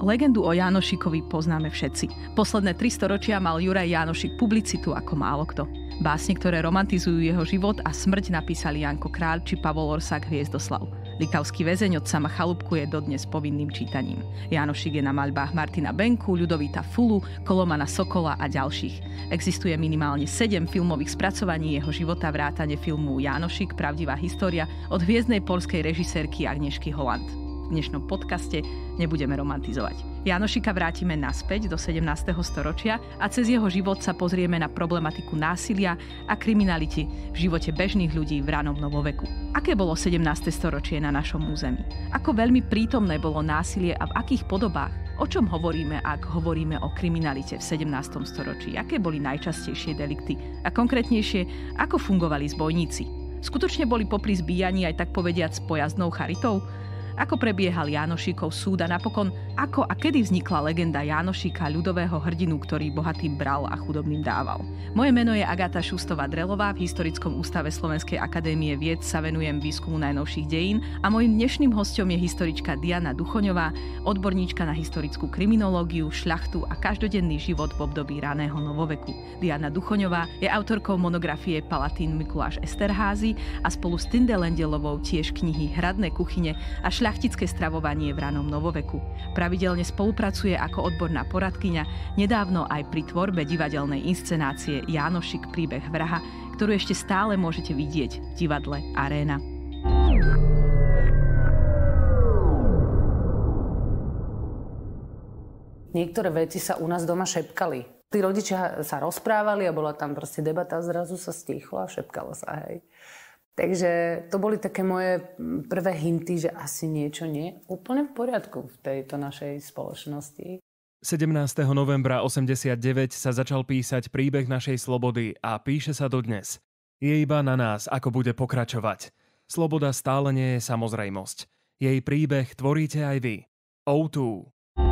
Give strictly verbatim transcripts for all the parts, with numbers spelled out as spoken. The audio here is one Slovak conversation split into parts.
Legendu o Jánošikovi poznáme všetci. Posledné tri storočia mal Juraj Jánošik publicitu ako málo kto. Básne, ktoré romantizujú jeho život a smrť, napísali Janko Kráľ či Pavol Orsák Hviezdoslav. Likavský väzeň od sama Chalúbku je dodnes povinným čítaním. Jánošik je na maľbách Martina Benku, Ľudovíta Fulu, Kolomana Sokola a ďalších. Existuje minimálne sedem filmových spracovaní jeho života vrátane filmu Jánošik, pravdivá história od hviezdnej poľskej režisérky Agnieszky Holland. V dnešnom podcaste nebudeme romantizovať. Jánošika vrátime naspäť do sedemnásteho storočia a cez jeho život sa pozrieme na problematiku násilia a kriminality v živote bežných ľudí v ranom novoveku. Aké bolo sedemnáste storočie na našom území? Ako veľmi prítomné bolo násilie a v akých podobách? O čom hovoríme, ak hovoríme o kriminalite v sedemnástom storočí? Aké boli najčastejšie delikty? A konkrétnejšie, ako fungovali zbojníci? Skutočne boli popri zbíjaní aj tak povediac s pojazdnou charitou? Ako prebiehal Jánošikov súd a napokon ako a kedy vznikla legenda Jánošika, ľudového hrdinu, ktorý bohatým bral a chudobným dával. Moje meno je Agáta Šustová-Drelová, v Historickom ústave Slovenskej akadémie vied sa venujem výskumu najnovších dejín a mojím dnešným hosťom je historička Diana Duchoňová, odborníčka na historickú kriminológiu, šľachtu a každodenný život v období raného novoveku. Diana Duchoňová je autorkou monografie Palatín Mikuláš Esterházy a spolu s Tinde Lendelovou tiež knihy Hradné kuchyne a šľachtické stravovanie v ranom novoveku. Pravidelne spolupracuje ako odborná poradkyňa, nedávno aj pri tvorbe divadelnej inscenácie Jánošik, príbeh vraha, ktorú ešte stále môžete vidieť v divadle Aréna. Niektoré veci sa u nás doma šepkali. Tí rodičia sa rozprávali a bola tam proste debata a zrazu sa stíchlo a šepkalo sa, hej. Takže to boli také moje prvé hinty, že asi niečo nie je úplne v poriadku v tejto našej spoločnosti. sedemnásteho novembra osemdesiatdeväť sa začal písať príbeh našej slobody a píše sa dodnes. Je iba na nás, ako bude pokračovať. Sloboda stále nie je samozrejmosť. Jej príbeh tvoríte aj vy. ó dva.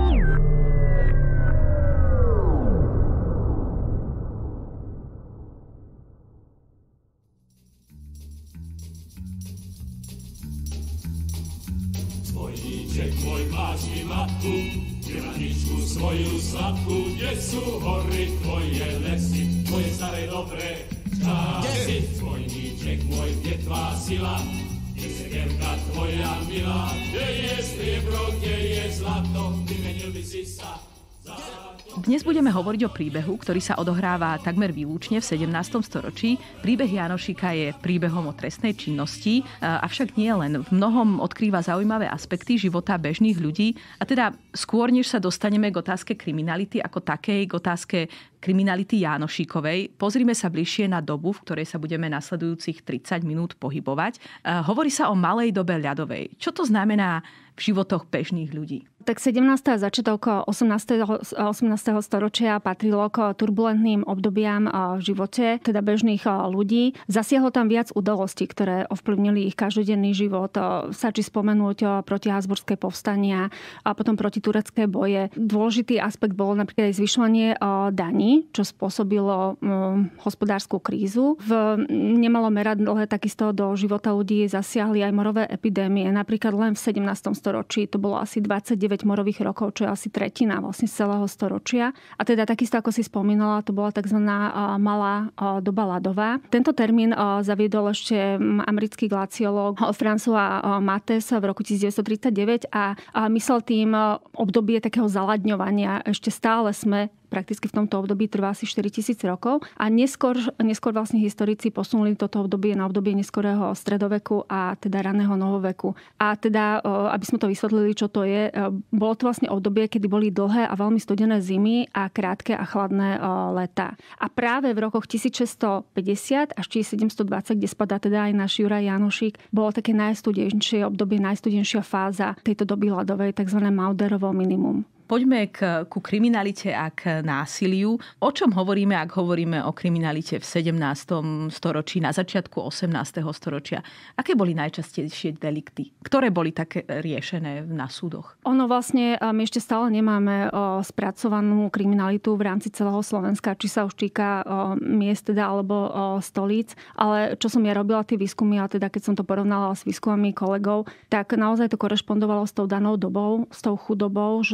Svojníček môj, máš mi matku, tiraničku svoju sladkú, kde sú hory tvoje lesy, tvoje staré dobré časy. Svojníček môj, kde tvá sila, kde sekerka tvoja milá, kde je striebro, kde je zlato, vymenil by si sa za zlato. Dnes budeme hovoriť o príbehu, ktorý sa odohráva takmer výlučne v sedemnástom storočí. Príbeh Jánošika je príbehom o trestnej činnosti, avšak nie len. V mnohom odkrýva zaujímavé aspekty života bežných ľudí. A teda skôr, než sa dostaneme k otázke kriminality ako takej, k otázke kriminality Jánošikovej, pozrime sa bližšie na dobu, v ktorej sa budeme nasledujúcich tridsať minút pohybovať. Hovorí sa o malej dobe ľadovej. Čo to znamená v životoch bežných ľudí? Tak sedemnáste a začiatok osemnásteho storočia patrilo k turbulentným obdobiam v živote, teda bežných ľudí. Zasiahlo tam viac udalostí, ktoré ovplyvnili ich každodenný život. Stačí spomenúť protihabsburské povstania a potom protiturecké boje. Dôležitý aspekt bolo napríklad aj zvyšovanie daní, čo spôsobilo hospodárskú krízu. V nemalom meradle takisto do života ľudí zasiahli aj morové epidémie. Napríklad len v sedemnástom storočí to bolo asi dvadsaťdeväť morových rokov, čo je asi tretina vlastne z celého storočia. A teda takisto, ako si spomínala, to bola tzv. Malá doba ľadová. Tento termín zaviedol ešte americký glaciológ François Mattes v roku devätnásťtridsaťdeväť a myslel tým obdobie takého zaladňovania. Ešte stále sme prakticky v tomto období, trvá asi štyritisíc rokov a neskôr, neskôr vlastne historici posunuli toto obdobie na obdobie neskorého stredoveku a teda raného novoveku. A teda, aby sme to vysvetlili, čo to je, bolo to vlastne obdobie, kedy boli dlhé a veľmi studené zimy a krátke a chladné leta. A práve v rokoch tisícšesťstopäťdesiat až tisícsedemstodvadsať, kde spadá teda aj náš Juraj Jánošik, bolo také najstudenšie obdobie, najstudenšia fáza tejto doby ľadovej, tzv. Mauderovo minimum. Poďme k, ku kriminalite a k násiliu. O čom hovoríme, ak hovoríme o kriminalite v sedemnástom storočí, na začiatku osemnásteho storočia? Aké boli najčastejšie delikty? Ktoré boli také riešené na súdoch? Ono vlastne, my ešte stále nemáme spracovanú kriminalitu v rámci celého Slovenska, či sa už týka miest teda, alebo stolíc. Ale čo som ja robila tie výskumy, a teda keď som to porovnala s výskumami kolegov, tak naozaj to korešpondovalo s tou danou dobou, s tou chudobou, že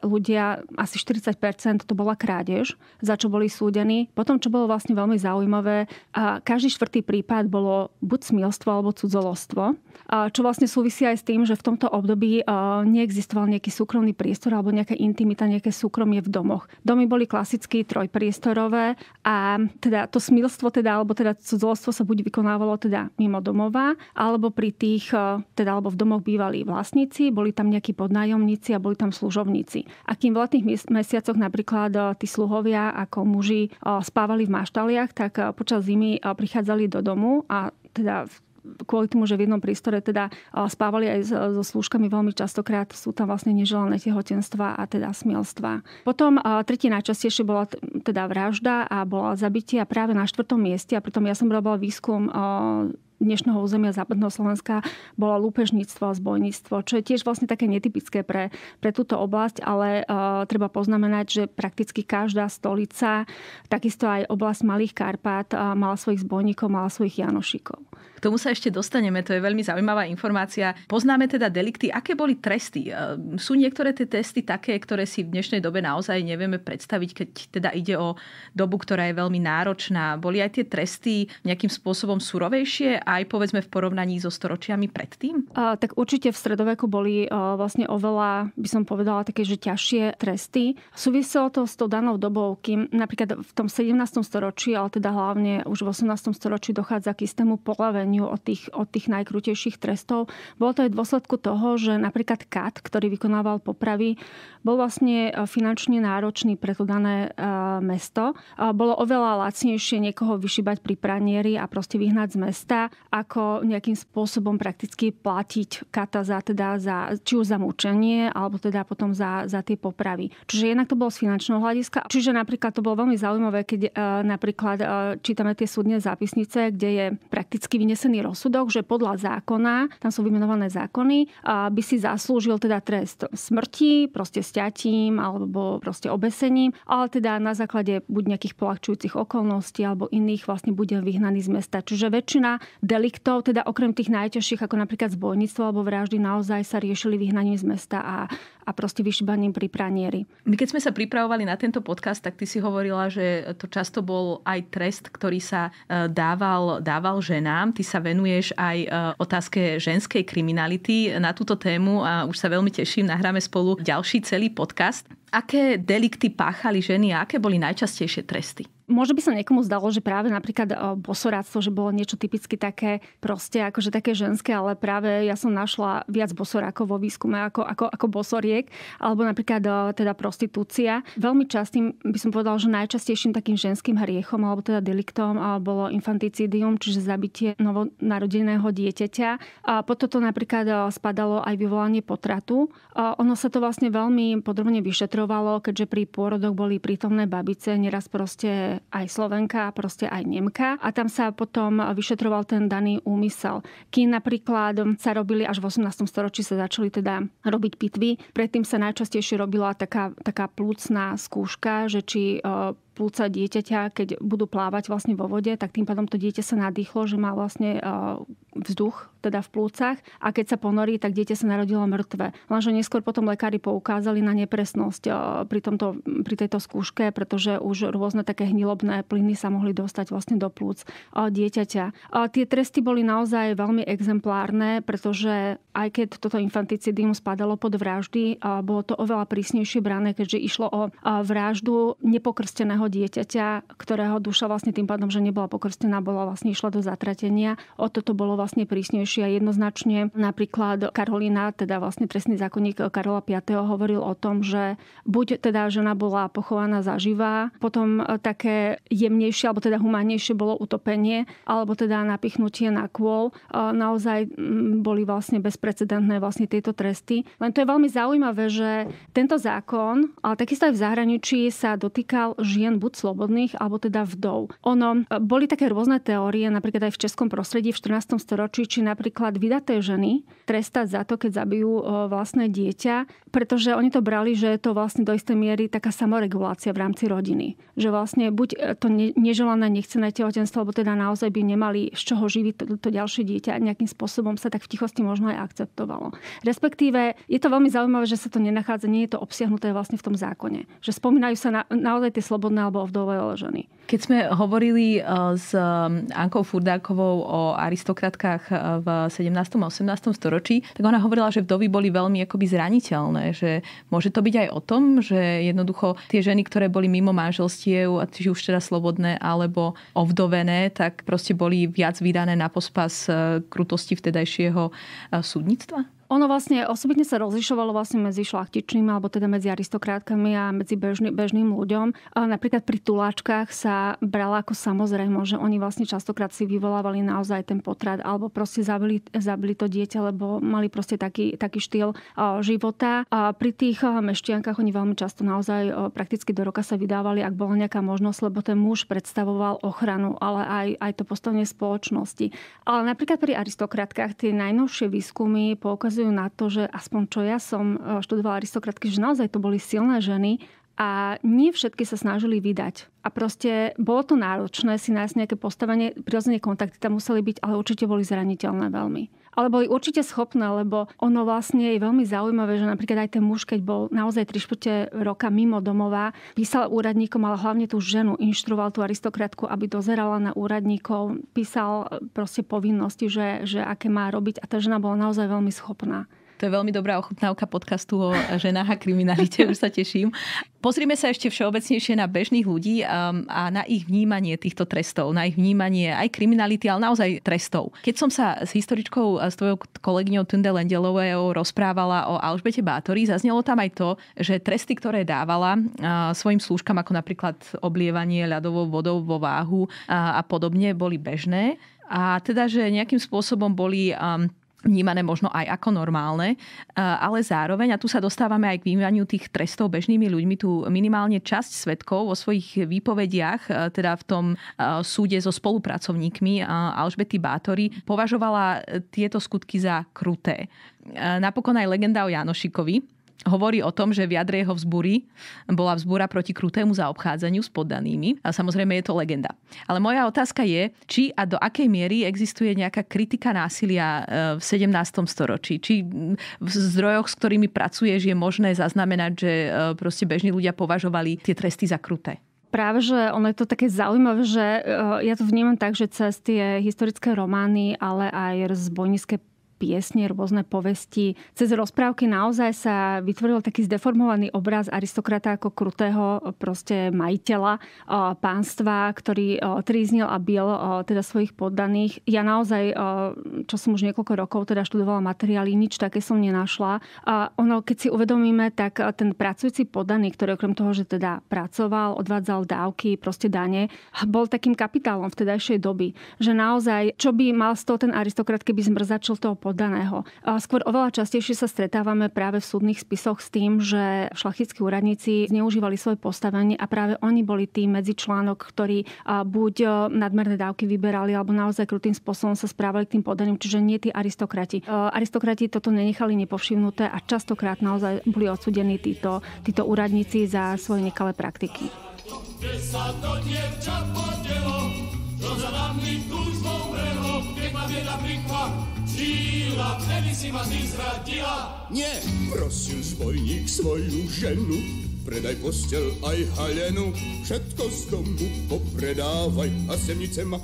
ľudia, asi štyridsať percent to bola krádež, za čo boli súdení. Potom, čo bolo vlastne veľmi zaujímavé, každý štvrtý prípad bolo buď smilstvo alebo cudzolostvo, čo vlastne súvisí aj s tým, že v tomto období neexistoval nejaký súkromný priestor alebo nejaká intimita, nejaké súkromie v domoch. Domy boli klasicky trojpriestorové a teda to smilstvo teda, alebo teda cudzolostvo sa buď vykonávalo teda mimo domova, alebo pri tých, teda alebo v domoch bývali vlastníci, boli tam nejakí podnájomníci a boli tam služovníci. A kým v letných mesiacoch napríklad tí sluhovia ako muži spávali v maštaliach, tak počas zimy prichádzali do domu a teda kvôli tomu, že v jednom prístore teda spávali aj so slúžkami, veľmi častokrát sú tam vlastne neželané tehotenstva a teda smilstva. Potom tretí najčastejšie bola teda vražda a bola zabitie práve na štvrtom mieste a pritom ja som robila výskum dnešného územia západného Slovenska bolo lúpežníctvo a zbojníctvo, čo je tiež vlastne také netypické pre, pre túto oblasť, ale uh, treba poznamenať, že prakticky každá stolica, takisto aj oblasť Malých Karpát uh, mala svojich zbojníkov, mala svojich Janošikov. K tomu sa ešte dostaneme, to je veľmi zaujímavá informácia. Poznáme teda delikty. Aké boli tresty? Sú niektoré tie testy také, ktoré si v dnešnej dobe naozaj nevieme predstaviť, keď teda ide o dobu, ktorá je veľmi náročná. Boli aj tie tresty nejakým spôsobom surovejšie, aj povedzme v porovnaní so storočiami predtým? A, tak určite v stredoveku boli a, vlastne oveľa, by som povedala, také, že ťažšie tresty. Súviselo to s tou danou dobou, kým napríklad v tom sedemnástom storočí, ale teda hlavne už v osemnástom storočí dochádza k istému polaveniu od tých, od tých najkrutejších trestov. Bolo to aj v dôsledku toho, že napríklad kat, ktorý vykonával popravy, bol vlastne finančne náročný pre to dané uh, mesto. Uh, bolo oveľa lacnejšie niekoho vyšibať pri pranieri a proste vyhnať z mesta, ako nejakým spôsobom prakticky platiť kata za, teda za, či už za mučenie, alebo teda potom za, za tie popravy. Čiže jednak to bolo z finančného hľadiska. Čiže napríklad to bolo veľmi zaujímavé, keď uh, napríklad uh, čítame tie súdne zápisnice, kde je prakticky vynesený rozsudok, že podľa zákona, tam sú vymenované zákony, uh, by si zaslúžil teda trest smrti, proste sťatím alebo proste obesením, ale teda na základe buď nejakých poľahčujúcich okolností alebo iných vlastne bude vyhnaný z mesta. Čiže väčšina deliktov, teda okrem tých najťažších, ako napríklad zbojníctvo alebo vraždy, naozaj sa riešili vyhnaním z mesta a, a proste vyšibaním pri pranieri. My keď sme sa pripravovali na tento podcast, tak ty si hovorila, že to často bol aj trest, ktorý sa dával, dával ženám. Ty sa venuješ aj otázke ženskej kriminality na túto tému a už sa veľmi teším, nahráme spolu ďalší celý podcast. Aké delikty páchali ženy a aké boli najčastejšie tresty? Možno by sa niekomu zdalo, že práve napríklad bosoráctvo, že bolo niečo typicky také proste, akože také ženské, ale práve ja som našla viac bosorákov vo výskume ako, ako, ako bosoriek, alebo napríklad teda prostitúcia. Veľmi častým by som povedala, že najčastejším takým ženským hriechom, alebo teda deliktom bolo infanticídium, čiže zabitie novonarodeného dieťaťa. A potom to napríklad spadalo aj vyvolanie potratu. A ono sa to vlastne veľmi podrobne vyšetrovalo, keďže pri pôrodoch boli prítomné babice, neraz proste aj Slovenka, proste aj Nemka. A tam sa potom vyšetroval ten daný úmysel. Kým napríklad sa robili až v osemnástom storočí sa začali teda robiť pitvy. Predtým sa najčastejšie robila taká, taká plúcna skúška, že či plúca dieťaťa, keď budú plávať vlastne vo vode, tak tým pádom to dieťa sa nadýchlo, že má vlastne vzduch teda v plúcach a keď sa ponorí, tak dieťa sa narodilo mŕtve. Lenže neskôr potom lekári poukázali na nepresnosť pri, tomto, pri tejto skúške, pretože už rôzne také hnilobné plyny sa mohli dostať vlastne do plúc dieťaťa. Tie tresty boli naozaj veľmi exemplárne, pretože aj keď toto infanticidium spadalo pod vraždy, bolo to oveľa prísnejšie brané, keďže išlo o vraždu nepokrsteného dieťaťa, ktorého duša vlastne tým pádom, že nebola pokrstená, bola vlastne išla do zatratenia. O toto bolo vlastne prísnejšie a jednoznačne napríklad Karolína, teda vlastne trestný zákonník Karola piateho hovoril o tom, že buď teda žena bola pochovaná zaživá, potom také jemnejšie alebo teda humánnejšie bolo utopenie, alebo teda napichnutie na kôl. Naozaj boli vlastne bezprecedentné vlastne tieto tresty. Len to je veľmi zaujímavé, že tento zákon, ale takisto aj v zahraničí sa dotýkal žien buď slobodných, alebo teda vdov. Ono, boli také rôzne teórie, napríklad aj v českom prostredí v štrnástom storočí, či napríklad vydaté ženy trestať za to, keď zabijú vlastné dieťa, pretože oni to brali, že je to vlastne do istej miery taká samoregulácia v rámci rodiny. Že vlastne buď to neželané, nechcené tehotenstvo, alebo teda naozaj by nemali z čoho živiť to, to ďalšie dieťa, nejakým spôsobom sa tak v tichosti možno aj akceptovalo. Respektíve je to veľmi zaujímavé, že sa to nenachádza, nie je to obsiahnuté vlastne v tom zákone. Že spomínajú sa na, naozaj tie slobodné alebo ovdové ženy. Keď sme hovorili s Ankou Furdákovou o aristokratkách v sedemnástom a osemnástom storočí, tak ona hovorila, že vdovy boli veľmi akoby zraniteľné, že môže to byť aj o tom, že jednoducho tie ženy, ktoré boli mimo manželstiev, či už teda slobodné alebo ovdovené, tak proste boli viac vydané na pospas krutosti vtedajšieho súdnictva? Ono vlastne osobitne sa rozlišovalo vlastne medzi šlachtičnými alebo teda medzi aristokrátkami a medzi bežný, bežným ľuďom. A napríklad pri tuláčkach sa brala ako samozrejmo, že oni vlastne častokrát si vyvolávali naozaj ten potrat alebo proste zabili, zabili to dieťa, lebo mali proste taký, taký štýl života. A pri tých mešťankách oni veľmi často naozaj prakticky do roka sa vydávali, ak bola nejaká možnosť, lebo ten muž predstavoval ochranu, ale aj, aj to postavenie spoločnosti. Ale napríklad pri aristokrátkach tie najnovšie výskumy poukazujú na to, že aspoň čo ja som študovala aristokratky, že naozaj to boli silné ženy a nie všetky sa snažili vydať. A proste bolo to náročné si nájsť nejaké postavenie, prirodzene kontakty tam museli byť, ale určite boli zraniteľné veľmi. Ale boli určite schopné, lebo ono vlastne je veľmi zaujímavé, že napríklad aj ten muž, keď bol naozaj tri štvrte roka mimo domova, písal úradníkom, ale hlavne tú ženu inštruoval tú aristokratku, aby dozerala na úradníkov, písal proste povinnosti, že, že aké má robiť a tá žena bola naozaj veľmi schopná. To je veľmi dobrá ochutnávka podcastu o ženách a kriminalite, už sa teším. Pozrime sa ešte všeobecnejšie na bežných ľudí a na ich vnímanie týchto trestov, na ich vnímanie aj kriminality, ale naozaj trestov. Keď som sa s historičkou, s tvojou kolegyňou Tunde Lendelovou rozprávala o Alžbete Báthori, zaznelo tam aj to, že tresty, ktoré dávala svojim slúžkam, ako napríklad oblievanie ľadovou vodou vo váhu a podobne, boli bežné. A teda, že nejakým spôsobom boli vnímané možno aj ako normálne, ale zároveň, a tu sa dostávame aj k vnímaniu tých trestov bežnými ľuďmi, tu minimálne časť svedkov vo svojich výpovediach, teda v tom súde so spolupracovníkmi Alžbety Báthori, považovala tieto skutky za kruté. Napokon aj legenda o Jánošikovi hovorí o tom, že v jadre jeho vzbúry bola vzbúra proti krutému zaobchádzaniu s poddanými. A samozrejme je to legenda. Ale moja otázka je, či a do akej miery existuje nejaká kritika násilia v sedemnástom storočí. Či v zdrojoch, s ktorými pracuješ, je možné zaznamenať, že proste bežní ľudia považovali tie tresty za kruté. Práve, že ono je to také zaujímavé, že ja to vnímam tak, že cez tie historické romány, ale aj zbojnícke piesne, rôzne povesti. Cez rozprávky naozaj sa vytvoril taký zdeformovaný obraz aristokrata ako krutého proste majiteľa pánstva, ktorý tríznil a bil teda svojich poddaných. Ja naozaj, čo som už niekoľko rokov teda študovala materiály, nič také som nenašla. A ono, keď si uvedomíme, tak ten pracujúci poddaný, ktorý okrem toho, že teda pracoval, odvádzal dávky, proste dane, bol takým kapitálom vtedajšej doby. Že naozaj, čo by mal z toho ten aristokrat, keby zmrzačil toho poddaného. Skôr oveľa častejšie sa stretávame práve v súdnych spisoch s tým, že šlachtickí úradníci zneužívali svoje postavenie a práve oni boli tí medzičlánok, ktorí buď nadmerné dávky vyberali, alebo naozaj krutým spôsobom sa správali k tým poddaným, čiže nie tí aristokrati. Aristokrati toto nenechali nepovšimnuté a častokrát naozaj boli odsúdení títo, títo úradníci za svoje nekalé praktiky. Kde sa to dievča podelo, čo za nami túžbou vrelo, keď ma bieda prikva, žila, vtedy si ma ty zradila. Nie, prosil zbojník svoju ženu, predaj postel aj halenu, všetko z domu popredávaj a semnice ma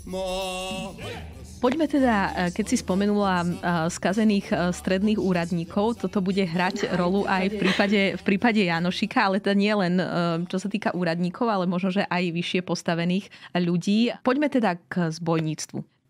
vymávaj. Poďme teda, keď si spomenula skazených stredných úradníkov, toto bude hrať rolu aj v prípade, v prípade Jánošika, ale teda nie len čo sa týka úradníkov, ale možno, že aj vyššie postavených ľudí. Poďme teda k zbojníctvu.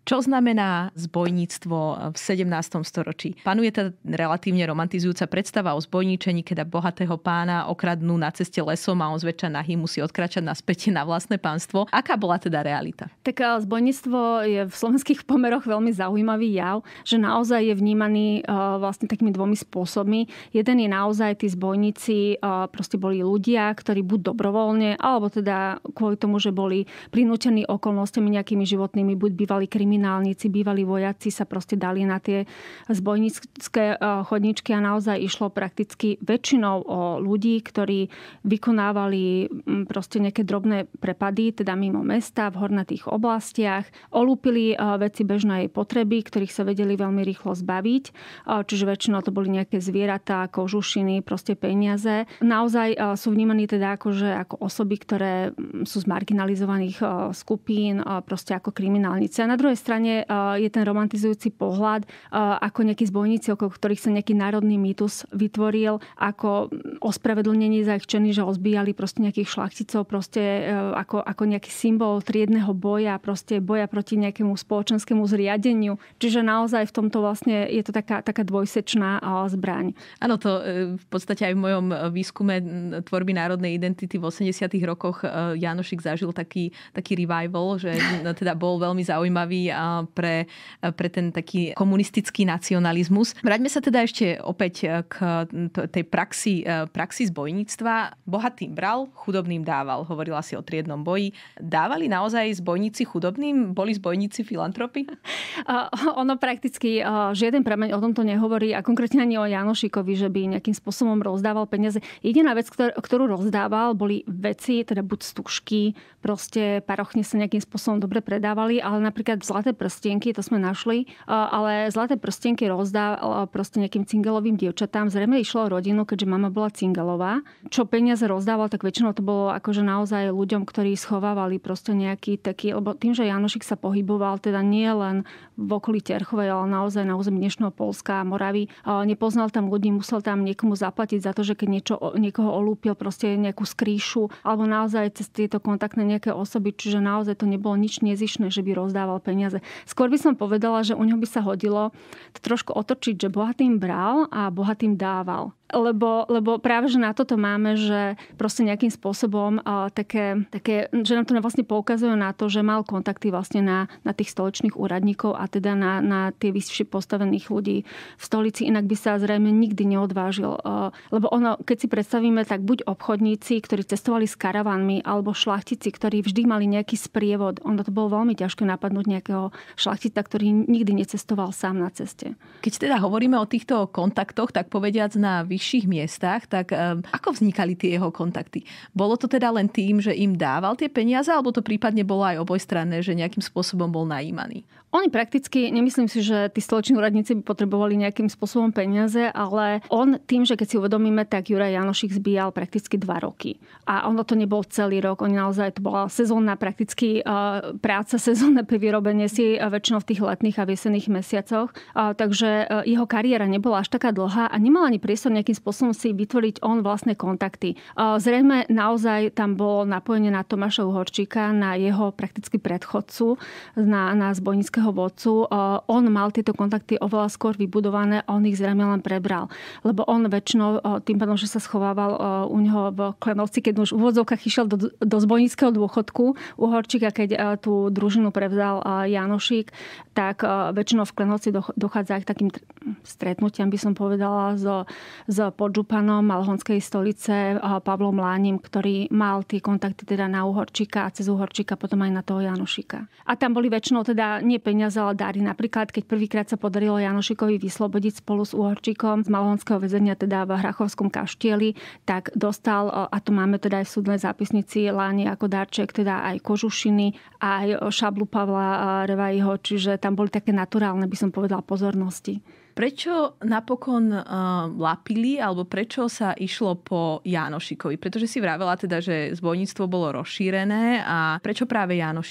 Čo znamená zbojníctvo v sedemnástom storočí? Panuje tá relatívne romantizujúca predstava o zbojníčení, keď bohatého pána okradnú na ceste lesom a on zväčša nahý musí odkračať naspäť na vlastné pánstvo. Aká bola teda realita? Tak zbojníctvo je v slovenských pomeroch veľmi zaujímavý jav, že naozaj je vnímaný vlastne takými dvomi spôsobmi. Jeden je naozaj tí zbojníci proste boli ľudia, ktorí buď dobrovoľne, alebo teda kvôli tomu, že boli prinútení okolnostiami nejakými životnými, buď bývali kriminálnici, bývalí vojaci sa proste dali na tie zbojnícke chodničky a naozaj išlo prakticky väčšinou o ľudí, ktorí vykonávali proste nejaké drobné prepady, teda mimo mesta, v hornatých oblastiach, olúpili veci bežnej potreby, ktorých sa vedeli veľmi rýchlo zbaviť, čiže väčšinou to boli nejaké zvieratá, kožušiny, proste peniaze. Naozaj sú vnímaní teda akože ako osoby, ktoré sú z marginalizovaných skupín, proste ako kriminálnici. A na druhej strane je ten romantizujúci pohľad, ako nejakí zbojníci, okolo ktorých sa nejaký národný mýtus vytvoril, ako ospravedlnenie za ich činy, že ozbíjali proste nejakých šlachticov, proste ako, ako nejaký symbol triedneho boja, proste boja proti nejakému spoločenskému zriadeniu. Čiže naozaj v tomto vlastne je to taká, taká dvojsečná zbraň. Áno, to v podstate aj v mojom výskume tvorby národnej identity v osemdesiatych rokoch Jánošík zažil taký, taký revival, že teda bol veľmi zaujímavý pre, pre ten taký komunistický nacionalizmus. Vráťme sa teda ešte opäť k tej praxi, praxi zbojníctva. Bohatým bral, chudobným dával. Hovorila si o triednom boji. Dávali naozaj zbojníci chudobným? Boli zbojníci filantropi? Uh, ono prakticky uh, žiaden prameň o tomto nehovorí a konkrétne ani o Jánošíkovi, že by nejakým spôsobom rozdával peniaze. Jediná vec, ktor- ktorú rozdával, boli veci, teda buď stužky, proste parochne sa nejakým spôsobom dobre predávali, ale napríklad zlaté prstienky, to sme našli, ale zlaté prstienky rozdával proste nejakým cingelovým dievčatám. Zrejme išlo o rodinu, keďže mama bola cingelová. Čo peniaze rozdával, tak väčšinou to bolo akože naozaj ľuďom, ktorí schovávali proste nejaký taký, lebo tým, že Jánošík sa pohyboval teda nie len v okolí Terchovej, ale naozaj na území dnešného Poľska a Moravy, nepoznal tam ľudí, musel tam niekomu zaplatiť za to, že keď niečo, niekoho olúpil, proste nejakú skrýšu, alebo naozaj cez tieto kontaktné nejaké osoby, čiže naozaj to nebolo nič nezišné, že by rozdával peniaze. Skôr by som povedala, že u neho by sa hodilo to trošku otočiť, že bohatým bral a bohatým dával. Lebo, lebo práve, že na toto máme, že proste nejakým spôsobom uh, také, také, že nám to vlastne poukazujú na to, že mal kontakty vlastne na, na tých stoličných úradníkov a teda na, na tie vyššie postavených ľudí v stolici, inak by sa zrejme nikdy neodvážil. Uh, lebo ono, keď si predstavíme, tak buď obchodníci, ktorí cestovali s karavanmi, alebo šlachtici, ktorí vždy mali nejaký sprievod. Ono to bolo veľmi ťažké napadnúť nejakého šlachtica, ktorý nikdy necestoval sám na ceste. Keď teda hovoríme o týchto kontaktoch, tak povediac na vyšších miestach, tak um, ako vznikali tie jeho kontakty? Bolo to teda len tým, že im dával tie peniaze, alebo to prípadne bolo aj obojstranné, že nejakým spôsobom bol najímaný? Oni prakticky, nemyslím si, že tí stoliční úradníci by potrebovali nejakým spôsobom peniaze, ale on tým, že keď si uvedomíme, tak Juraj Jánošík zbíjal prakticky dva roky. A ono to nebol celý rok, oni naozaj, to bola sezónna prakticky uh, práca, sezónne pri vyrobenie si uh, väčšinou v tých letných a viesenných mesiacoch. Uh, takže uh, jeho kariéra nebola až taká dlhá a nemal ani priestor nejakým spôsobom si vytvoriť on vlastné kontakty. Uh, zrejme naozaj tam bolo napojenie na Tomáša Uhorčíka, na jeho prakticky predchodcu, na, na zbojníckeho vodcu. On mal tieto kontakty oveľa skôr vybudované a on ich zrejme len prebral. Lebo on väčšinou tým pádom, že sa schovával u neho v Klenovci, keď už v úvodzovkách išiel do, do zbojníckeho dôchodku Uhorčík a keď tú družinu prevzal Jánošík, tak väčšinou v Klenovci dochádza aj k takým stretnutiam, by som povedala, s, s podžupanom Malhonskej stolice Pavlom Lánim, ktorý mal tie kontakty teda na Uhorčíka a cez Uhorčíka potom aj na toho Jánošíka. A tam boli väčšinou teda nie peniaze, ale dary. Napríklad, keď prvýkrát sa podarilo Jánošíkovi vyslobodiť spolu s Uhorčíkom z Malhonského väzenia, teda v Hrachovskom kaštieli, tak dostal, a to máme teda aj v súdnej zápisnici, Láni ako darček, teda aj kožušiny, aj šablu Pavla Revajího, čiže tam boli také naturálne, by som povedala, pozornosti. Prečo napokon uh, lapili, alebo prečo sa išlo po Jánošíkovi? Pretože si vravela teda, že zbojníctvo bolo rozšírené a prečo práve Jánošík?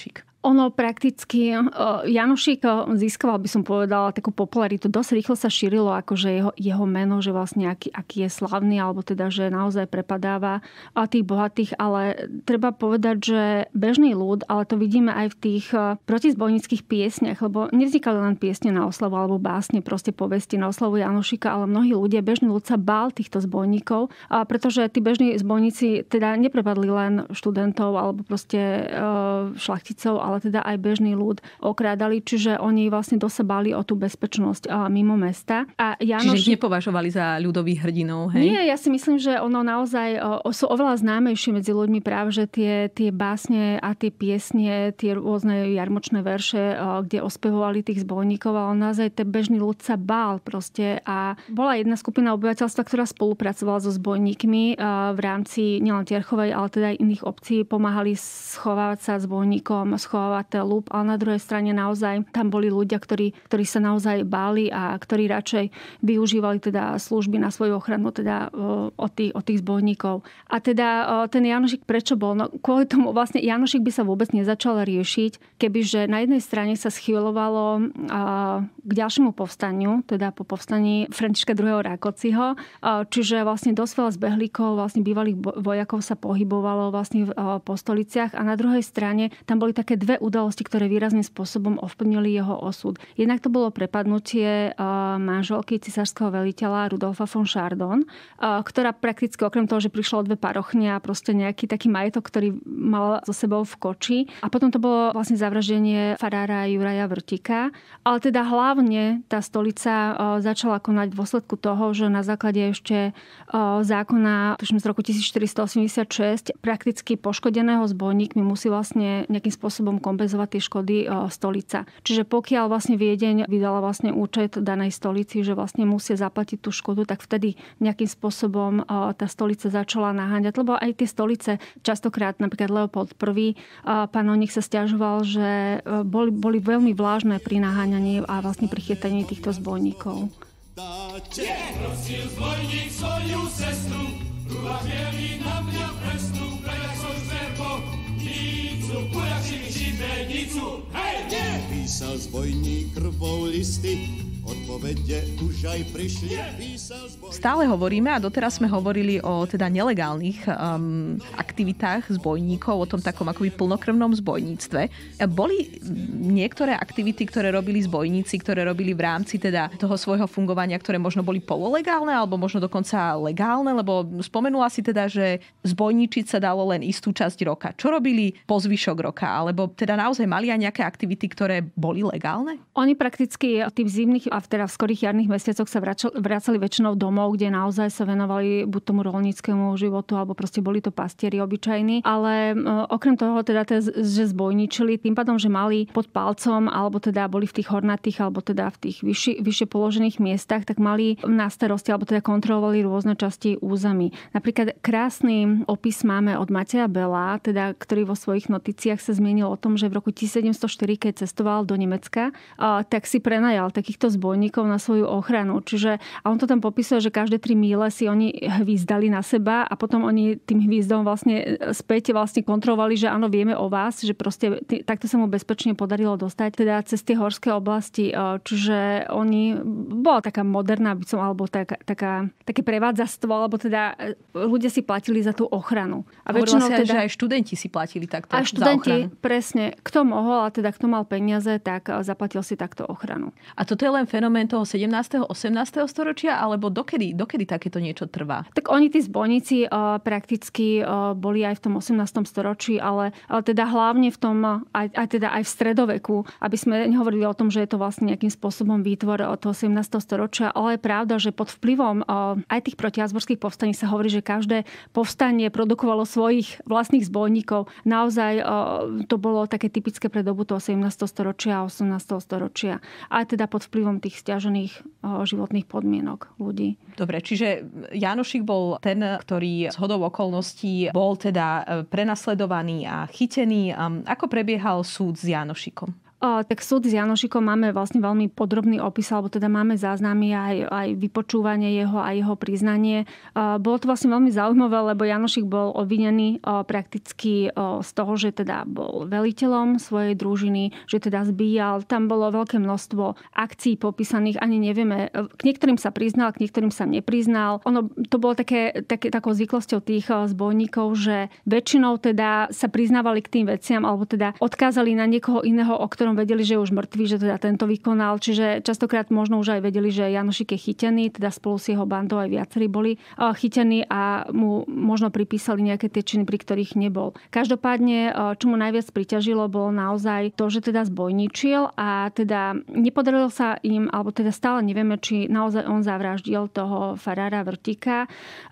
Ono prakticky, Janošik získaval, by som povedala, takú popularitu. Dosť rýchlo sa šírilo akože jeho, jeho meno, že vlastne aký, aký je slávny, alebo teda, že naozaj prepadáva tých bohatých, ale treba povedať, že bežný ľud, ale to vidíme aj v tých protizbojnických piesniach, lebo nevznikali len piesne na oslavu alebo básne, proste povesti na oslavu Janošika, ale mnohí ľudia, bežný ľud sa bál týchto zbojníkov, pretože tí bežní zbojníci teda neprepadli len študentov alebo proste šlachticov, ale teda aj bežný ľud okrádali, čiže oni vlastne dosť báli o tú bezpečnosť mimo mesta. A Janoš... Čiže ich nepovažovali za ľudových hrdinov, hej? Nie, ja si myslím, že ono naozaj sú oveľa známejšie medzi ľuďmi práve, že tie, tie básne a tie piesne, tie rôzne jarmočné verše, kde ospevovali tých zbojníkov, ale naozaj ten bežný ľud sa bál proste a bola jedna skupina obyvateľstva, ktorá spolupracovala so zbojníkmi v rámci nielen Tierchovej, ale teda aj iných obcí, pomáhali schovávať sa zbojníkom, schovávať lúb, ale na druhej strane naozaj tam boli ľudia, ktorí, ktorí sa naozaj báli a ktorí radšej využívali teda služby na svoju ochranu teda od tých, od tých zbojníkov. A teda ten Janošik prečo bol? No kvôli tomu vlastne Janošik by sa vôbec nezačal riešiť, kebyže na jednej strane sa schyľovalo k ďalšiemu povstaniu, teda po povstaní Františka druhého. Rákociho, čiže vlastne dosť veľa zbehlíkov, vlastne bývalých vojakov sa pohybovalo vlastne po stoliciach a na druhej strane tam boli také dve udalosti, ktoré výrazným spôsobom ovplyvnili jeho osud. Jednak to bolo prepadnutie manželky cisárskeho veliteľa Rudolfa von Chardon, ktorá prakticky okrem toho, že prišla o dve parochne a proste nejaký taký majetok, ktorý mal so sebou v koči. A potom to bolo vlastne zavraždenie farára Juraja Vrtika. Ale teda hlavne tá stolica začala konať v dôsledku toho, že na základe ešte zákona tuším z roku tisícštyristoosemdesiatšesť prakticky poškodeného zbojníkmi musí vlastne nejakým spôsobom kompenzovať tie škody stolica. Čiže pokiaľ vlastne Viedeň vydala vlastne účet danej stolici, že vlastne musia zaplatiť tú škodu, tak vtedy nejakým spôsobom tá stolica začala naháňať. Lebo aj tie stolice častokrát, napríklad Leopold I, panovník sa sťažoval, že boli, boli veľmi vlážne pri naháňaní a vlastne pri chytaní týchto zbojníkov. Prosil zbojník svoju sestru, druhá vieli na mňa prestru, predaj som zverbo, nícu, pojači mi šibenicu, hej, nie! Písal zbojník krvou listy, odpovede už aj prišli. Písal zbojník... Stále hovoríme a doteraz sme hovorili o teda nelegálnych um, aktivitách zbojníkov, o tom takom akoby plnokrvnom zbojníctve. Boli niektoré aktivity, ktoré robili zbojníci, ktoré robili v rámci teda toho svojho fungovania, ktoré možno boli pololegálne alebo možno dokonca legálne, lebo spomenula si teda, že zbojníčiť sa dalo len istú časť roka. Čo robili po zvyšok roka? Alebo teda naozaj mali aj nejaké aktivity, ktoré boli legálne? Oni prakticky tým zimných a teda v skorých jarných mesiacoch sa vracali väčšinou domov, kde naozaj sa venovali buď tomu roľníckemu životu, alebo proste boli to pastieri obyčajní. Ale okrem toho teda, že zbojničili, tým pádom, že mali pod palcom, alebo teda boli v tých hornatých, alebo teda v tých vyššie, vyššie položených miestach, tak mali na starosti, alebo teda kontrolovali rôzne časti území. Napríklad krásny opis máme od Mateja Bela, teda, ktorý vo svojich notíciách sa zmienil o tom, že v roku tisícsedemstoštyri, keď cestoval do Nemecka, tak si prenajal takýchto zbojníkov na svoju ochranu. Čiže, a on to tam popisuje, že každé tri míle si oni hvízdali na seba a potom oni tým hvízdom vlastne späť vlastne kontrolovali, že áno, vieme o vás, že proste t- takto sa mu bezpečne podarilo dostať teda cez tie horské oblasti. Čiže oni, bola taká moderná, by som, alebo taká, taká, také prevádzastvo, alebo teda ľudia si platili za tú ochranu. A väčšinou teda, že aj študenti si platili takto a študenti, za ochranu. Presne. Kto mohol, a teda kto mal peniaze, tak zaplatil si takto ochranu. A toto je len fenomén toho sedemnásteho osemnásteho storočia, alebo dokedy, dokedy takéto niečo trvá? Tak oni, tí zbojníci, prakticky boli aj v tom osemnástom storočí, ale, ale teda hlavne v tom, aj, aj teda aj v stredoveku, aby sme nehovorili o tom, že je to vlastne nejakým spôsobom výtvor toho sedemnásteho storočia, ale je pravda, že pod vplyvom aj tých protihabsburských povstaní sa hovorí, že každé povstanie produkovalo svojich vlastných zbojníkov. Naozaj to bolo také typické pre dobu toho sedemnásteho storočia a osemnásteho storočia. Aj teda pod vplyvom tých sťažených životných podmienok ľudí. Dobre, čiže Janošik bol ten, ktorý zhodou okolností bol teda prenasledovaný a chytený. Ako prebiehal súd s Janošikom? O, tak súd s Janošikom máme vlastne veľmi podrobný opis, alebo teda máme záznamy aj, aj vypočúvanie jeho a jeho priznanie. O, bolo to vlastne veľmi zaujímavé, lebo Janošik bol obvinený o, prakticky o, z toho, že teda bol veliteľom svojej družiny, že teda zbíjal. Tam bolo veľké množstvo akcií popísaných, ani nevieme. K niektorým sa priznal, k niektorým sa nepriznal. Ono, to bolo také, také takou zvyklosťou tých o, zbojníkov, že väčšinou teda sa priznávali k tým veciam, alebo teda odkázali na niekoho iného, o ktorom vedeli, že je už mŕtvý, že teda tento vykonal. Čiže častokrát možno už aj vedeli, že Janošik je chytený, teda spolu s jeho bandou aj viacerí boli chytení a mu možno pripísali nejaké tie činy, pri ktorých nebol. Každopádne, čo mu najviac priťažilo, bolo naozaj to, že teda zbojničil a teda nepodarilo sa im, alebo teda stále nevieme, či naozaj on zavraždil toho farára Vrtika.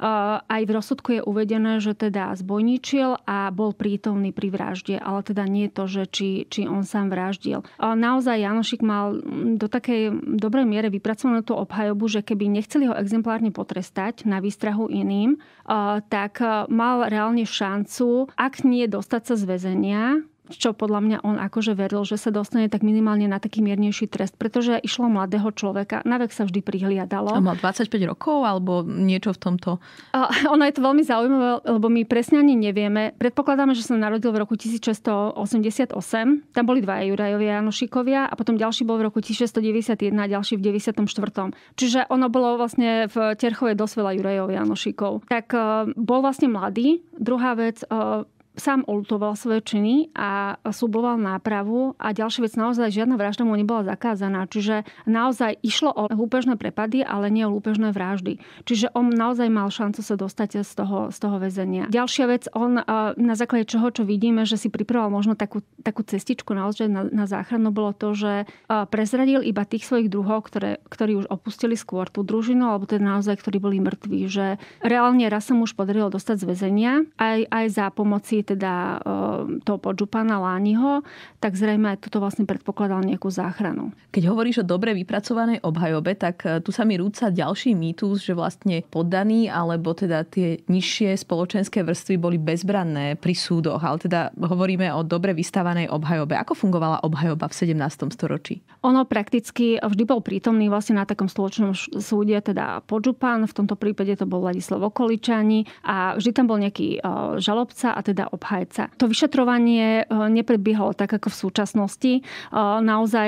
Aj v rozsudku je uvedené, že teda zbojničil a bol prítomný pri vražde, ale teda nie je to, že či, či on sám vraždil. Naozaj Janošik mal do takej dobrej miere vypracovanú tú obhajobu, že keby nechceli ho exemplárne potrestať na výstrahu iným, tak mal reálne šancu, ak nie dostať sa z väzenia, čo podľa mňa on akože veril, že sa dostane tak minimálne na taký miernejší trest, pretože išlo mladého človeka, na vek sa vždy prihliadalo. A mal dvadsaťpäť rokov alebo niečo v tomto? A ono je to veľmi zaujímavé, lebo my presne ani nevieme. Predpokladáme, že sa narodil v roku tisícšesťstoosemdesiatosem. Tam boli dvaja Jurajovia Janošikovia a potom ďalší bol v roku tisícšesťstodeväťdesiatjeden a ďalší v deväťdesiatom štvrtom. Čiže ono bolo vlastne v Terchovej dosť veľa Jurajov Janošikov. Tak bol vlastne mladý. Druhá vec, sám oľutoval svoje činy a sľuboval nápravu a ďalšia vec, naozaj žiadna vražda mu nebola zakázaná. Čiže naozaj išlo o lúpežné prepady, ale nie o lúpežné vraždy. Čiže on naozaj mal šancu sa dostať z toho, z toho väzenia. Ďalšia vec, on na základe čoho, čo vidíme, že si pripravoval možno takú, takú cestičku naozaj na, na záchranu, bolo to, že prezradil iba tých svojich druhov, ktoré, ktorí už opustili skôr tú družinu, alebo teda naozaj, ktorí boli mŕtvi. Že reálne raz sa mu už podarilo dostať z väzenia, aj, aj za pomoci teda toho podžupana Lániho, tak zrejme aj toto vlastne predpokladal nejakú záchranu. Keď hovoríš o dobre vypracovanej obhajobe, tak tu sa mi rúca ďalší mýtus, že vlastne poddaní alebo teda tie nižšie spoločenské vrstvy boli bezbranné pri súdoch, ale teda hovoríme o dobre vystavanej obhajobe. Ako fungovala obhajoba v sedemnástom storočí? Ono prakticky vždy bol prítomný vlastne na takom spoločnom súde, teda podžupan, v tomto prípade to bol Ladislav Okoličani a vždy tam bol nejaký žalobca a teda obhajca. To vyšetrovanie neprebiehalo tak ako v súčasnosti. Naozaj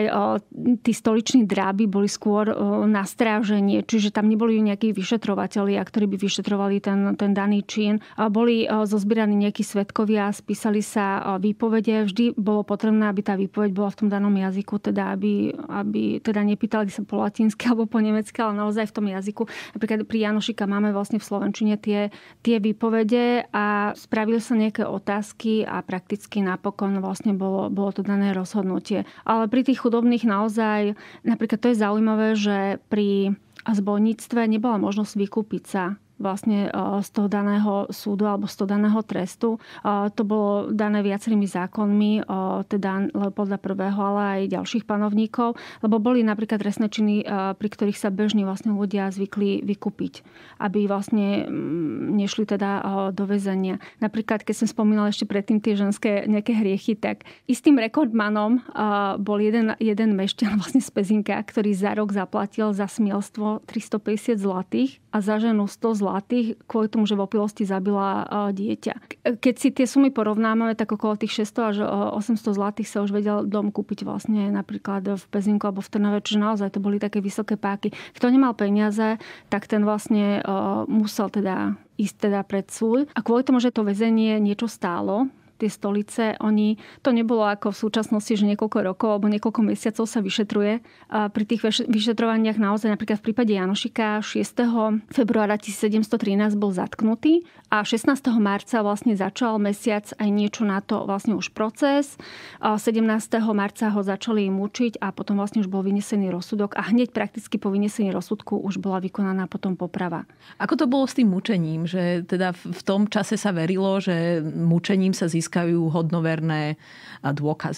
tí stoliční dráby boli skôr na stráženie, čiže tam neboli nejakí vyšetrovatelia, ktorí by vyšetrovali ten, ten daný čin. Boli zozbieraní nejakí svedkovia, spísali sa výpovede. Vždy bolo potrebné, aby tá výpoveď bola v tom danom jazyku, teda aby, aby teda nepýtali sa po latinsky alebo po nemecky, ale naozaj v tom jazyku. Napríklad pri Janošika máme vlastne v slovenčine tie, tie výpovede a spravili sa nejaké otázky a prakticky napokon vlastne bolo, bolo to dané rozhodnutie. Ale pri tých chudobných naozaj, napríklad to je zaujímavé, že pri zbojníctve nebola možnosť vykúpiť sa vlastne z toho daného súdu alebo z toho daného trestu. To bolo dané viacerými zákonmi, teda Leopolda prvého, ale aj ďalších panovníkov, lebo boli napríklad trestné činy, pri ktorých sa bežní vlastne ľudia zvykli vykúpiť, aby vlastne nešli teda do väzenia. Napríklad, keď som spomínala ešte predtým tie ženské nejaké hriechy, tak istým rekordmanom bol jeden, jeden mešťan vlastne z Pezinka, ktorý za rok zaplatil za smielstvo tristopäťdesiat zlatých a za ženu sto zlatých kvôli tomu, že v opilosti zabila dieťa. Keď si tie sumy porovnáme, tak okolo tých šesťsto až osemsto zlatých sa už vedel dom kúpiť vlastne napríklad v Pezinku alebo v Trnave, čiže naozaj to boli také vysoké páky. Kto nemal peniaze, tak ten vlastne musel teda ísť teda pred súd. A kvôli tomu, že to väzenie niečo stálo, tie stolice, oni, to nebolo ako v súčasnosti, že niekoľko rokov alebo niekoľko mesiacov sa vyšetruje. A pri tých vyšetrovaniach naozaj napríklad v prípade Janošika šiesteho februára tisícsedemstotrinásť bol zatknutý a šestnásteho marca vlastne začal mesiac aj niečo na to vlastne už proces. A sedemnásteho marca ho začali mučiť a potom vlastne už bol vynesený rozsudok a hneď prakticky po vynesení rozsudku už bola vykonaná potom poprava. Ako to bolo s tým mučením? Že teda v tom čase sa verilo, že mučením sa získa hodnoverné dôkazy?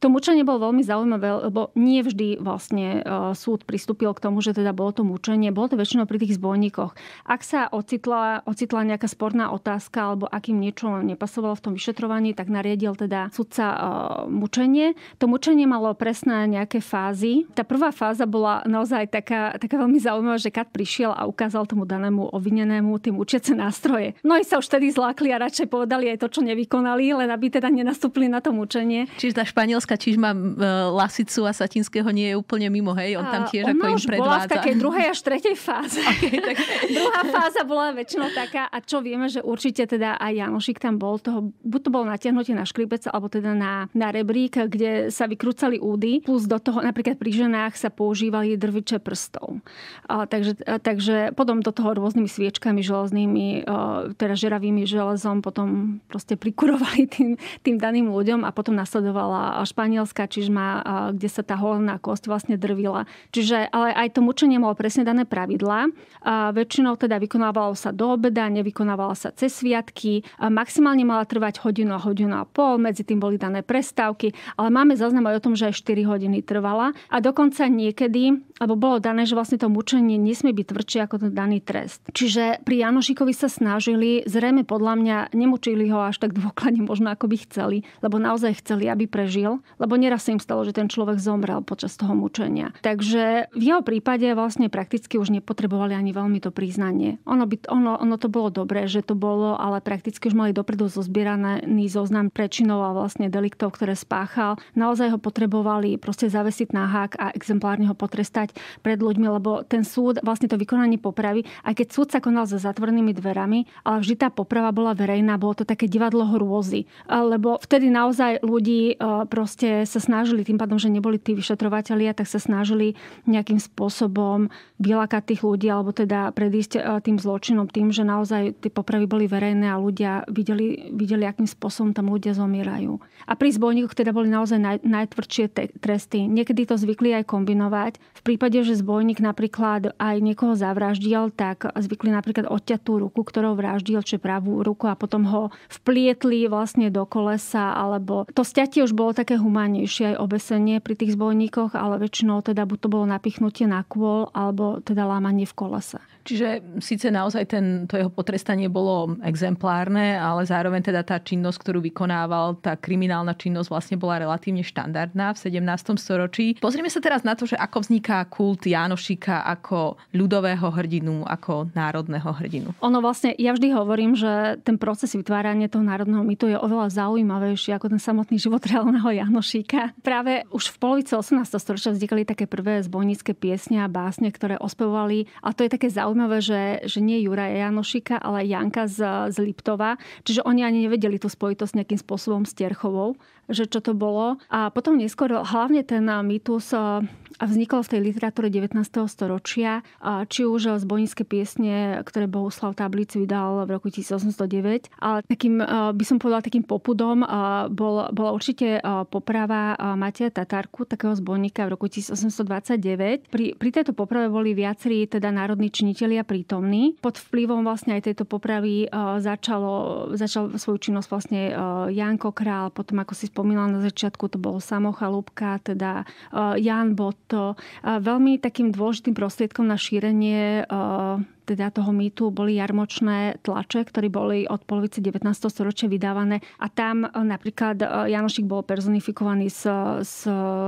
To mučenie bolo veľmi zaujímavé, lebo nie vždy vlastne súd pristúpil k tomu, že teda bolo to mučenie. Bolo to väčšinou pri tých zbojníkoch. Ak sa ocitla, ocitla nejaká sporná otázka alebo akým niečo nepasovalo v tom vyšetrovaní, tak nariadil teda sudca uh, mučenie. To mučenie malo presné nejaké fázy. Tá prvá fáza bola naozaj taká, taká veľmi zaujímavá, že Kat prišiel a ukázal tomu danému obvinenému tie mučiace nástroje. No i sa už vtedy zlákli a radšej povedali aj to, čo nevykonali, len aby teda nenastúpili na to mučenie. Čiže tá španielská čižma Lasicu a Satinského nie je úplne mimo, hej? On tam tiež uh, ako im predvádza. Ona už bola v takej druhej až tretej fáze. Okay, tak... Druhá fáza bola väčšinou taká, a čo vieme, že určite teda aj Jánošik tam bol, toho, buď to bolo natiahnutie na škripec, alebo teda na, na rebrík, kde sa vykrúcali údy, plus do toho napríklad pri ženách sa používali drviče prstov. A, takže, a, takže potom do toho rôznymi sviečkami železnými, a, teda žeravými železom potom proste prikurovali tým, tým daným ľuďom a potom nasledovala španielská čižma, a, kde sa tá holná kosť vlastne drvila. Čiže ale aj to mučenie malo presne dané pravidlá. A väčšinou teda vykonávalo sa do obeda, nevykonávalo sa cez sviatky. A maximálne mala trvať hodinu a hodinu a pol, medzi tým boli dané prestávky, ale máme záznam aj o tom, že aj štyri hodiny trvala. A dokonca niekedy, alebo bolo dané, že vlastne to mučenie nesmie byť tvrdšie ako ten daný trest. Čiže pri Jánošikovi sa snažili, zrejme podľa mňa nemučili ho až tak dôkladne možno ako by chceli, lebo naozaj chceli, aby prežil, lebo neraz sa im stalo, že ten človek zomrel počas toho mučenia. Takže v jeho prípade vlastne prakticky už nepotrebovali ani veľmi to priznanie. Ono, by, ono, ono to bolo dobré, že to bolo, ale prakticky už mali dopredu zozbieraný zoznam prečinov a vlastne deliktov, ktoré spáchal. Naozaj ho potrebovali proste zavesiť na hák a exemplárne ho potrestať pred ľuďmi, lebo ten súd vlastne to vykonanie popravy, aj keď súd sa konal za zatvorenými dverami, ale vždy tá poprava bola verejná, bolo to také divadlo hrôzy. Lebo vtedy naozaj ľudí proste sa snažili, tým pádom, že neboli tí vyšetrovatelia, tak sa snažili nejakým spôsobom vylákať tých ľudí, alebo teda predísť tým zločinom tým, že naozaj tie popravy boli verejné a ľudia videli, videli akým spôsobom tam ľudia zomierajú. A pri zbojníkoch teda boli naozaj naj, najtvrdšie te- tresty. Niekedy to zvykli aj kombinovať. V prípade, že zbojník napríklad aj niekoho zavraždil, tak zvykli napríklad odťať tú ruku, ktorou vraždil, či pravú ruku a potom ho vplietli vlastne do kolesa, alebo to sťatie už bolo také humánnejšie, aj obesenie pri tých zbojníkoch, ale väčšinou teda buď to bolo napichnutie na kôl, alebo teda lámanie v kolese. Čiže síce naozaj ten, to jeho potrestanie bolo exemplárne, ale zároveň teda tá činnosť, ktorú vykonával, tá kriminálna činnosť vlastne bola relatívne štandardná v sedemnástom storočí. Pozrime sa teraz na to, že ako vzniká kult Jánošika ako ľudového hrdinu, ako národného hrdinu. Ono vlastne, ja vždy hovorím, že ten proces vytvárania toho národného mýtu je oveľa zaujímavejší ako ten samotný život reálneho Jánošika. Práve už v polovici osemnásteho storočia vznikali také prvé zbojnícke piesne a básne, ktoré ospevovali, a to je také zaujímavé, že, že nie Juraja Jánošika, ale Janka z, z Liptova. Čiže oni ani nevedeli tú spojitosť nejakým spôsobom s Terchovou, že čo to bolo. A potom neskôr hlavne ten mýtus vznikol v tej literatúre devätnásteho storočia, či už zbojnícke piesne, ktoré Bohuslav Tablic vydal v roku tisícosemstodeväť. Ale takým, by som povedala, takým popudom bol, bola určite poprava Mateja Tatárku, takého zbojníka v roku tisícosemstodvadsaťdeväť. Pri, pri tejto poprave boli viacerí teda národní činitelia prítomní. Pod vplyvom vlastne aj tejto popravy začalo, začal svoju činnosť vlastne Janko Král, potom ako si spomínala na začiatku, to bol Samo Chalúbka, teda Ján Botto. Veľmi takým dôležitým prostriedkom na šírenie teda toho mýtu boli jarmočné tlače, ktoré boli od polovice devätnásteho storočia vydávané. A tam napríklad Jánošik bol personifikovaný s, s,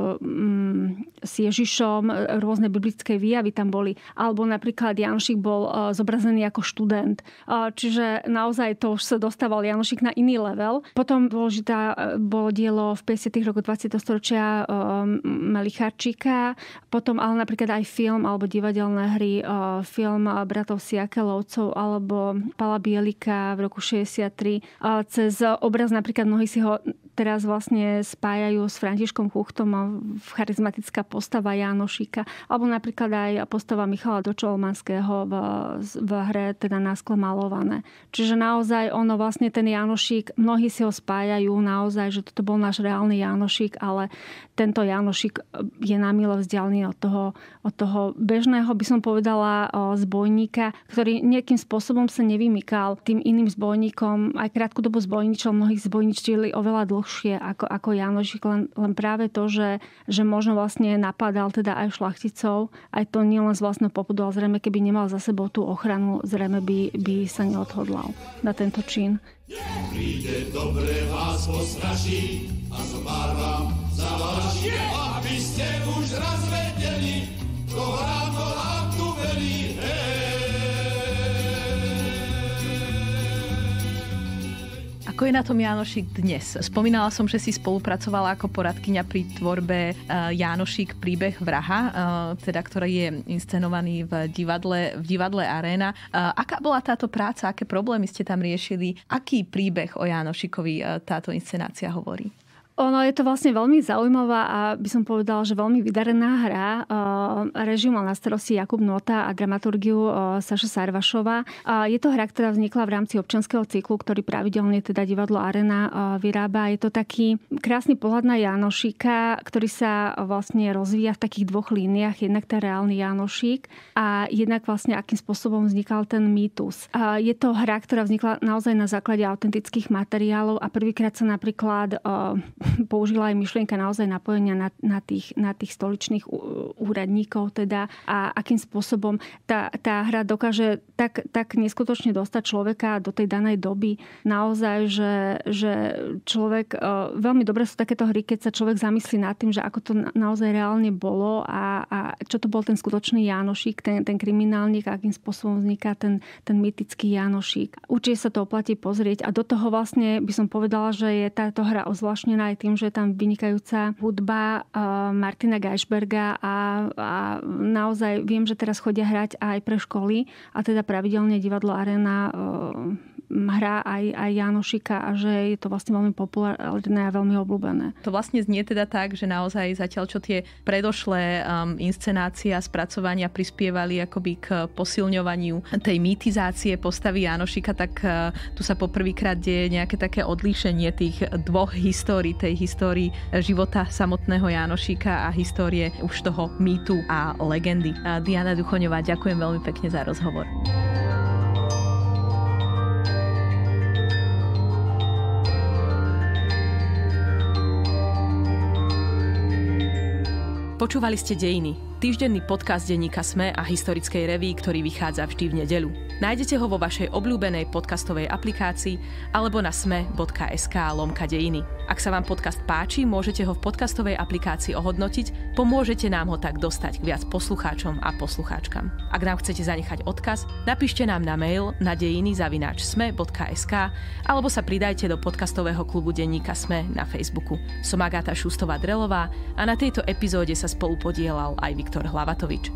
s Ježišom, rôzne biblické výjavy tam boli. Alebo napríklad Jánošik bol zobrazený ako študent. Čiže naozaj to už sa dostával Jánošik na iný level. Potom dôležitá bolo dielo v päťdesiatych rokoch dvadsiateho storočia Melicharčíka. Potom ale napríklad aj film alebo divadelné hry, film bratov Siakelovcov alebo Pala Bielika v roku šesťdesiattri. Cez obraz napríklad mnohí si ho teraz vlastne spájajú s Františkom Chuchtom, charizmatická postava Jánošika, alebo napríklad aj postava Michala Dočolmanského v, v hre teda Náskle malované. Čiže naozaj ono vlastne ten Jánošik, mnohí si ho spájajú naozaj, že toto bol náš reálny Jánošik, ale tento Jánošik je na mile vzdialený od toho, od toho bežného, by som povedala, zbojníka, ktorý nejakým spôsobom sa nevymykal tým iným zbojníkom. Aj krátku dobu zbojničil, mnohých zbojničili oveľa dlhšie dlhšie ako, ako Jánošik, len, len práve to, že, že možno vlastne napadal teda aj šlachticov, aj to nielen z vlastného popudu, ale zrejme keby nemal za sebou tú ochranu, zrejme by, by sa neodhodlal na tento čin. Príde dobre vás postraší a zo pár vám zavalaší, aby ste už raz vedeli, koho nám to nám tu velí. Ako je na tom Jánošik dnes? Spomínala som, že si spolupracovala ako poradkyňa pri tvorbe Jánošik príbeh vraha, teda ktorý je inscenovaný v divadle, v divadle Aréna. Aká bola táto práca? Aké problémy ste tam riešili? Aký príbeh o Jánošikovi táto inscenácia hovorí? Ono je to vlastne veľmi zaujímavá a by som povedala, že veľmi vydarená hra. Režiu mal na starosti Jakub Nota a dramaturgiu Saša Sarvašová. Je to hra, ktorá vznikla v rámci občianskeho cyklu, ktorý pravidelne teda divadlo Arena vyrába. Je to taký krásny pohľad na Jánošika, ktorý sa vlastne rozvíja v takých dvoch líniách. Jednak ten reálny Jánošik a jednak vlastne akým spôsobom vznikal ten mýtus. Je to hra, ktorá vznikla naozaj na základe autentických materiálov a prvýkrát sa napríklad použila aj myšlienka naozaj napojenia na, na, tých, na tých stoličných úradníkov teda a akým spôsobom tá, tá hra dokáže tak, tak neskutočne dostať človeka do tej danej doby. Naozaj, že, že človek, veľmi dobre sú takéto hry, keď sa človek zamyslí nad tým, že ako to naozaj reálne bolo a, a čo to bol ten skutočný Jánošik, ten, ten kriminálnik, akým spôsobom vzniká ten, ten mytický Jánošik. Určite sa to oplatí pozrieť a do toho vlastne by som povedala, že je táto hra ozvláštnená tým, že je tam vynikajúca hudba Martina Geisberga a, a naozaj viem, že teraz chodia hrať aj pre školy a teda pravidelne divadlo Arena hrá aj, aj Jánošika a že je to vlastne veľmi populárne a veľmi obľúbené. To vlastne znie teda tak, že naozaj zatiaľ, čo tie predošlé um, inscenácie a spracovania prispievali akoby k posilňovaniu tej mýtizácie postavy Jánošika, tak uh, tu sa poprvýkrát deje nejaké také odlíšenie tých dvoch histórií, tej histórii života samotného Jánošika a histórie už toho mýtu a legendy. Uh, Diana Duchoňová, ďakujem veľmi pekne za rozhovor. Počúvali ste Dejiny, týždenný podcast denníka SME a historickej reví, ktorý vychádza vždy v nedeľu. Nájdete ho vo vašej obľúbenej podcastovej aplikácii alebo na sme bodka es ká lomka dejiny. Ak sa vám podcast páči, môžete ho v podcastovej aplikácii ohodnotiť, pomôžete nám ho tak dostať k viac poslucháčom a poslucháčkam. Ak nám chcete zanechať odkaz, napíšte nám na mail na dejiny zavináč sme bodka es ká alebo sa pridajte do podcastového klubu denníka SME na Facebooku. Som Agáta Šustová-Drelová a na tejto epizóde sa spolu podielal aj Viktor Hlavatovič.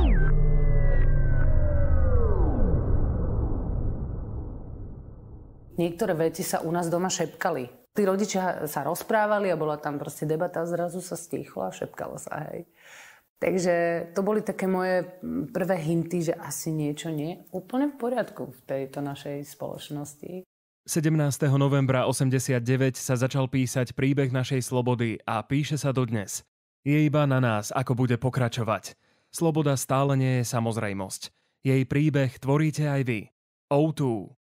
Niektoré veci sa u nás doma šepkali. Tí rodičia sa rozprávali a bola tam proste debata a zrazu sa stíchlo a šepkalo sa, hej. Takže to boli také moje prvé hinty, že asi niečo nie je úplne v poriadku v tejto našej spoločnosti. sedemnásteho novembra osemdesiatdeväť sa začal písať príbeh našej slobody a píše sa dodnes. Je iba na nás, ako bude pokračovať. Sloboda stále nie je samozrejmosť. Jej príbeh tvoríte aj vy. ó dva